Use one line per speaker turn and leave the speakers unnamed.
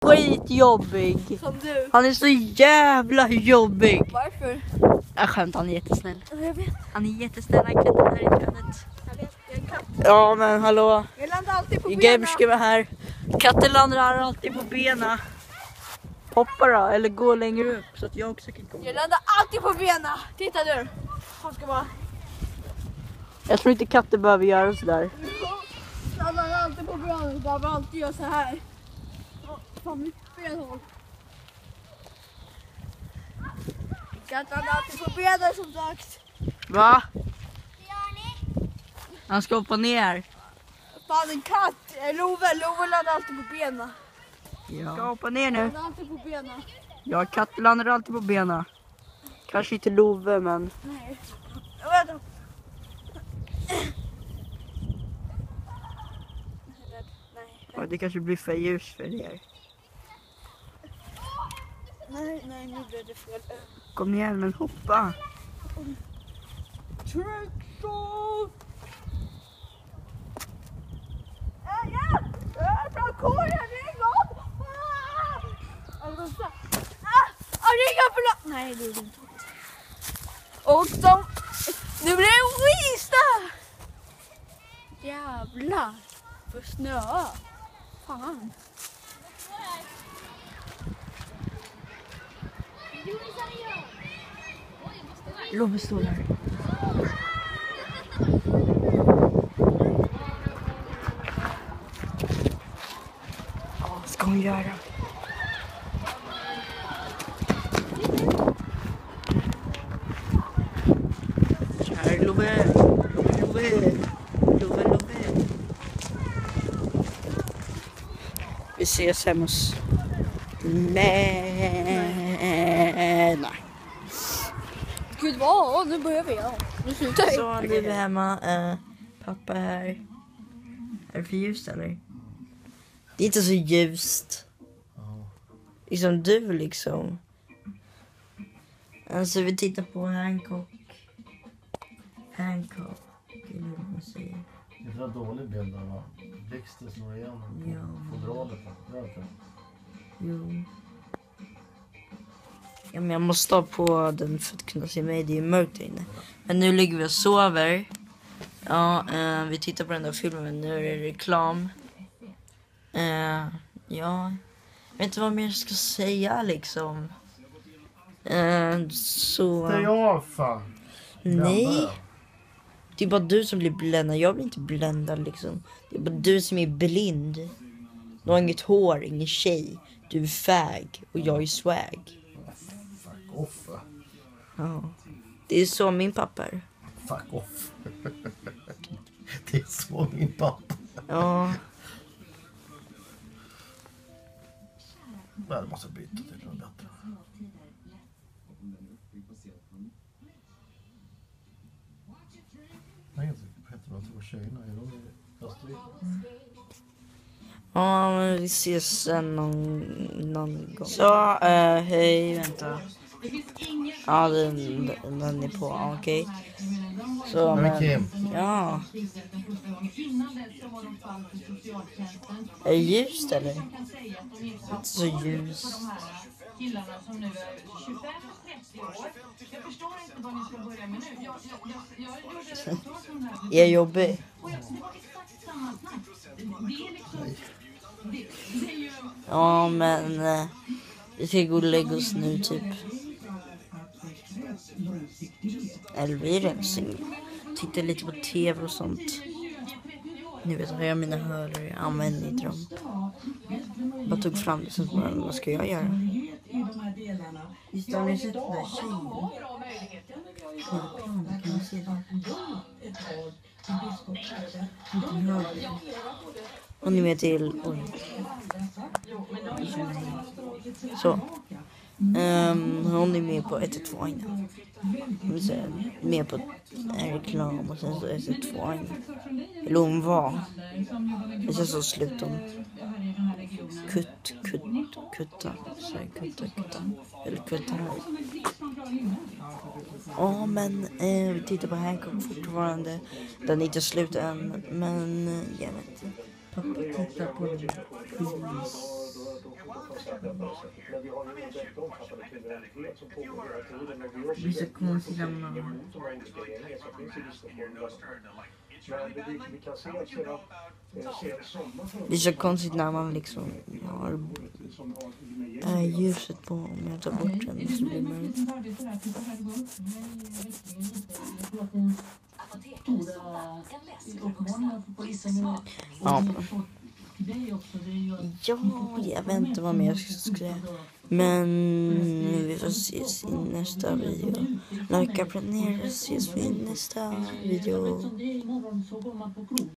skitjobbig.
Som du.
Han är så jävla jobbig.
Varför?
Jag skämt, han är jättesnäll.
Jag vet.
Han är jättesnäll, han klättrar här i trädet.
Jag vet. Jag är en katt.
Ja men hallå.
Jag landar alltid på benen.
Gamerska var här. Katten landar alltid på benen. Hoppa då, eller gå längre upp så att jag också kan komma.
Jag landar alltid på benen. Titta nu. Han ska bara.
Jag tror inte katter behöver göra sådär.
Jag landar alltid på benen. Bara alltid gör så här. Fan mitt ben håll. Katten landar alltid på benen som sagt.
Va? Han ska hoppa ner.
Fan en katt. Love landar alltid på benen.
Ja. Ska hoppa ner nu.
Landar alltid på benen.
Ja, katten landar alltid på benen. Kanske inte Love, men...
Nej. Vänta.
Ja, det kanske blir för ljus för er.
Nej, nu blev det fel.
Kom igen, men hoppa.
Trickshot! Ja! Ta korgen, ring upp! Ringa förlåt! Nej, det är inte. Och de... Nu blir det skista! Jävlar! För snö. Fan.
Love står där. Vad ska hon göra? Kära Love. Love. Vi ses hemma hos... Nej.
Gud vad? Nu börjar vi. Ja. Nu slutar vi.
Så nu är vi hemma. Pappa är här. Är det för ljust eller? Det är inte så ljust. Liksom du liksom. Alltså vi tittar på Hancock. Hancock. Det är vad man säger.
Det är för en dålig bild där va? Blixten slår igenom.
Ja.
Fodralet va?
Jo. Ja, men jag måste ha på den för att kunna se mig. Det är mörkt där inne. Men nu ligger vi och sover. Ja, vi tittar på den där filmen. Nu är det reklam. Ja. Jag vet inte vad mer jag ska säga liksom. Så...
Stäng av fan!
Nej. Det är bara du som blir bländad. Jag blir inte bländad liksom. Det är bara du som är blind. Du har inget hår, ingen tjej. Du är fag och jag är swag.
Fuck off.
Ja. Det är så min pappa är.
Fuck off. Det är så min pappa.
Ja.
Jag måste byta till något bättre. Jag vet inte vad två tjejerna är. De är i Österrike.
Ja, men vi ses sen någon gång. Så, hej, vänta. Ja, den är på, okej. Så,
Men Kim.
Ja. Är det ljust eller? Inte så ljust.
Killarna som nu är 25-30 år. Jag förstår inte vad ni ska börja med nu. Jag gjorde det så som här.
Är jag jobbig?
Och det var exakt samma snack. Det är liksom... Det är ju...
Ja, men vi ska gå och lägga oss nu typ. Eller vi är redan singel. Tittar lite på tv och sånt. Nu vet jag mina hörlurar. Jag använder inte dem. Jag tog fram det så vad ska jag göra? Just har ni sett den där tjejen? Kan ni se den? Och ni vet till... Oj. Så. Hon är med på 112 innan. Hon är med på en reklam och sen så 112 innan. Eller hon var. Och sen så slutade hon kutta. Eller kutta här. Ja, men vi tittar på Hancock fortfarande. Den är inte slut än. Men jag vet inte. Pappa tittar på den. Det är så konstigt när man det är så konstigt när man liksom har ljuset på. Om jag tar bort den så blir man ja, jag vet inte vad mer jag ska säga. Men vi får ses i nästa video. Like, prenumerera, ses vi i nästa video.